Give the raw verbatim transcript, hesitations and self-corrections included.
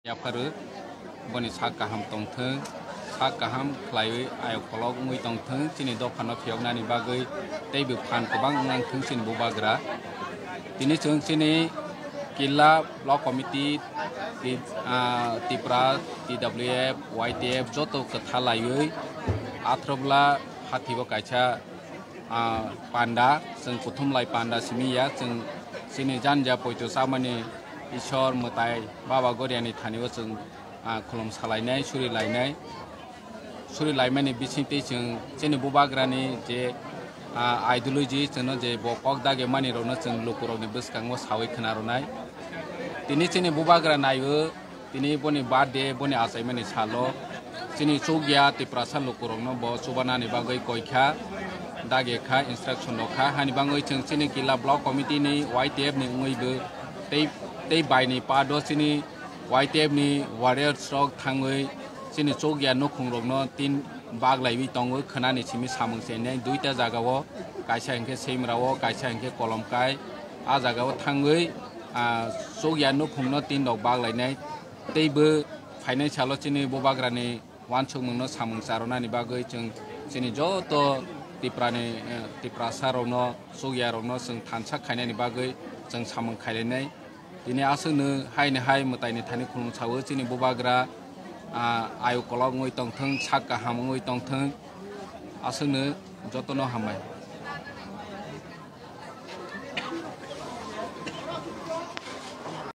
याफारो बनी सा गाहाम तंथों सा गाहाम खलायै आय खलक मुई तंथों चिनि दफानो फियगनानि बागै दैबो फान गोबां नांथों चिनि बुबाग्रा दिनै जों चिनि किला block committee Tripura T W F Y T F जत खोथा लायै आथ्रब्ला हाथिबो कायसा पांडा जों कुथुमलाय पांडा सिमिया जों चिनि जानजा पयतो सामानि ईश्वर मताय बाबा गरियानि थानिबो जों खुलुम सालायनाय सुरि लायनाय सुरि लायमानि बिसिंति जों जेने बुबाग्रानि जे आइडियोलॉजी जों जे बकक दागे मानिरावनो जों लोगोरावनि बसकांगो सावै खोनारनाय दिनै जेने बुबाग्रा नायो दिनै बनि बार्थडे बनि आसायमानि सालो जोंनि चौगिया त्रिपुरासा लोगोरावनो ब सुबानानि बागै गयखा दागेखा इंस्ट्रक्शन दखा हानि बागै जों चिनि किला ब्लक कमिटिनि वाई टी एफ नि उङैबो दै दै बायनि पादो चिनि वाई टी एफ नि वारियर स्ट्रक थाङै चिनि चौगिया नखुंरगनो तीन बागलायबि दङो खोनानि सिमि सामंसेनाय दुइटा जागावो कायसा हिंखे सेमरावो कायसा हिंखे कलमकाय आ जागावो थाङै चौगिया नखुंनो तीन दग बागलायनाय दैबो फाइनान्सियल चिनि बुबाग्रानि वानसुंनो सामंसारनानि बागै जों चिनि जत त्रिपुरानि त्रिपुरा सारावनो चौगियारावनो जों थानसा खायनायनि बागै जों सामं खायलायनाय दिनै आसोनो हायनो हाय मतायनि थानि खुलुम सावो चिनि बुबाग्रा आयु कलक मुई तंथों साका हामुई तंथों आसोनो जतनो हामाय।